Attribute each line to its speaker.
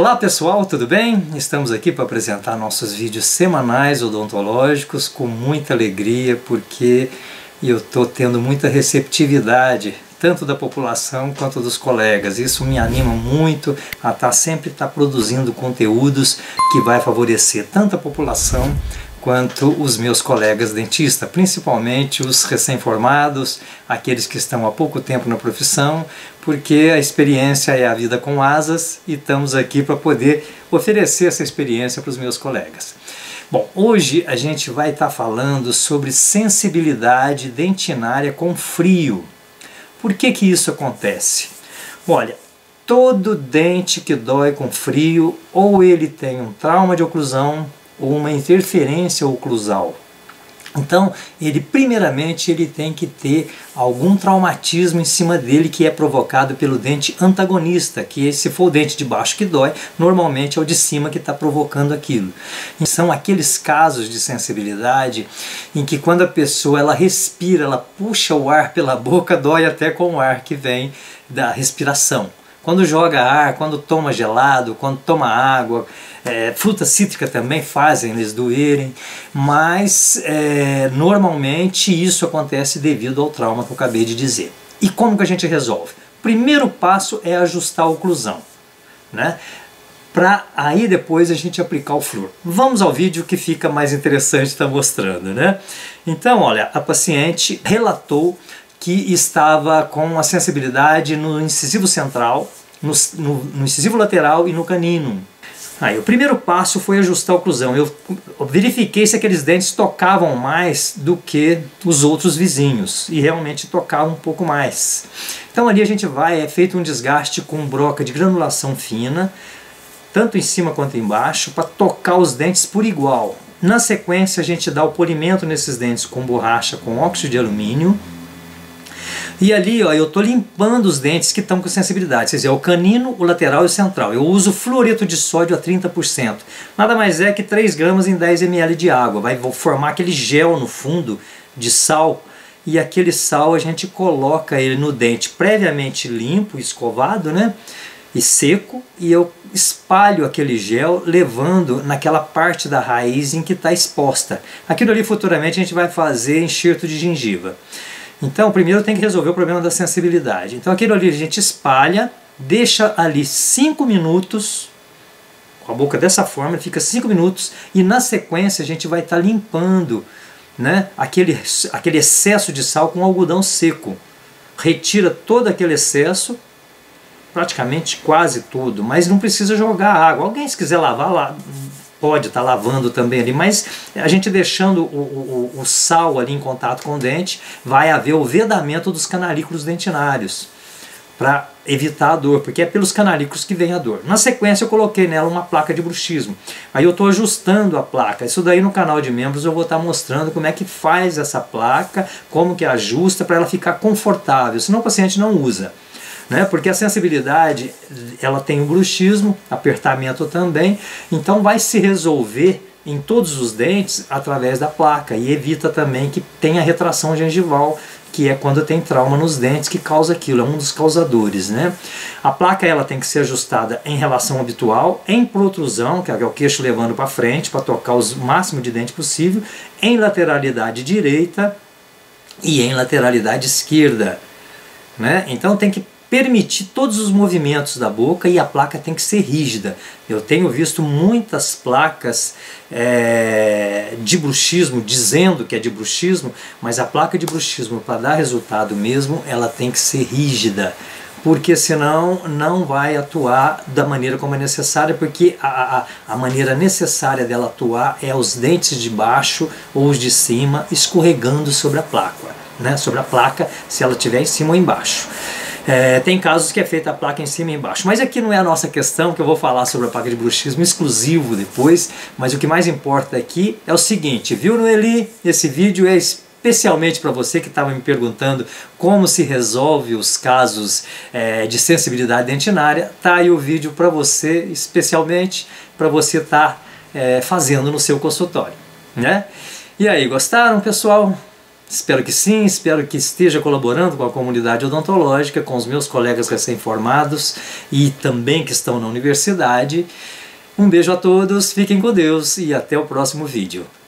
Speaker 1: Olá pessoal, tudo bem? Estamos aqui para apresentar nossos vídeos semanais odontológicos com muita alegria, porque eu estou tendo muita receptividade, tanto da população quanto dos colegas. Isso me anima muito a sempre estar produzindo conteúdos que vai favorecer tanto a população quanto os meus colegas dentistas, principalmente os recém-formados, aqueles que estão há pouco tempo na profissão, porque a experiência é a vida com asas e estamos aqui para poder oferecer essa experiência para os meus colegas. Bom, hoje a gente vai estar falando sobre sensibilidade dentinária com frio. Por que que isso acontece? Olha, todo dente que dói com frio, ou ele tem um trauma de oclusão, ou uma interferência oclusal. Então, primeiramente ele tem que ter algum traumatismo em cima dele que é provocado pelo dente antagonista, que se for o dente de baixo que dói, normalmente é o de cima que está provocando aquilo. E são aqueles casos de sensibilidade em que quando a pessoa ela respira, ela puxa o ar pela boca, dói até com o ar que vem da respiração. Quando joga ar, quando toma gelado, quando toma água, fruta cítrica também fazem eles doerem, mas normalmente isso acontece devido ao trauma que eu acabei de dizer. E como que a gente resolve? O primeiro passo é ajustar a oclusão, né? Para aí depois a gente aplicar o flúor. Vamos ao vídeo que fica mais interessante estar mostrando, né? Então, olha, a paciente relatou que estava com a sensibilidade no incisivo central, no incisivo lateral e no canino. Aí, o primeiro passo foi ajustar a oclusão. Eu verifiquei se aqueles dentes tocavam mais do que os outros vizinhos, e realmente tocavam um pouco mais. Então ali a gente é feito um desgaste com broca de granulação fina, tanto em cima quanto embaixo, para tocar os dentes por igual. Na sequência a gente dá o polimento nesses dentes com borracha, com óxido de alumínio. E ali, ó, eu estou limpando os dentes que estão com sensibilidade, quer dizer, o canino, o lateral e o central. Eu uso fluoreto de sódio a 30%. Nada mais é que 3 gramas em 10 ml de água. Vai formar aquele gel no fundo de sal. E aquele sal a gente coloca ele no dente previamente limpo, escovado, né? E seco. E eu espalho aquele gel levando naquela parte da raiz em que está exposta. Aquilo ali futuramente a gente vai fazer enxerto de gengiva. Então, primeiro tem que resolver o problema da sensibilidade. Então, aquilo ali a gente espalha, deixa ali 5 minutos, com a boca dessa forma, fica 5 minutos, e na sequência a gente vai estar limpando, né, aquele excesso de sal com algodão seco. Retira todo aquele excesso, praticamente quase tudo, mas não precisa jogar água. Alguém, se quiser lavar, lá pode estar lavando também ali, mas a gente deixando o sal ali em contato com o dente, vai haver o vedamento dos canalículos dentinários, para evitar a dor, porque é pelos canalículos que vem a dor. Na sequência eu coloquei nela uma placa de bruxismo. Aí eu estou ajustando a placa. Isso daí no canal de membros eu vou estar mostrando como é que faz essa placa, como que ajusta para ela ficar confortável, senão o paciente não usa. Né? Porque a sensibilidade, ela tem o bruxismo, apertamento também, então vai se resolver em todos os dentes através da placa, e evita também que tenha retração gengival, que é quando tem trauma nos dentes que causa aquilo, é um dos causadores, né? A placa ela tem que ser ajustada em relação habitual, em protrusão, que é o queixo levando para frente, para tocar o máximo de dente possível, em lateralidade direita e em lateralidade esquerda, né? Então tem que permitir todos os movimentos da boca, e a placa tem que ser rígida. Eu tenho visto muitas placas de bruxismo, dizendo que é de bruxismo, mas a placa de bruxismo, para dar resultado mesmo, ela tem que ser rígida, porque senão não vai atuar da maneira como é necessária, porque a maneira necessária dela atuar é os dentes de baixo ou os de cima escorregando sobre a placa, né? Sobre a placa, se ela estiver em cima ou embaixo. Tem casos que é feita a placa em cima e embaixo, mas aqui não é a nossa questão, que eu vou falar sobre a placa de bruxismo exclusivo depois, mas o que mais importa aqui é o seguinte, viu, Noeli? Esse vídeo é especialmente para você que estava me perguntando como se resolve os casos de sensibilidade dentinária. Tá aí o vídeo para você, especialmente para você estar fazendo no seu consultório, né? E aí, gostaram, pessoal? Espero que sim, espero que esteja colaborando com a comunidade odontológica, com os meus colegas recém-formados e também que estão na universidade. Um beijo a todos, fiquem com Deus e até o próximo vídeo.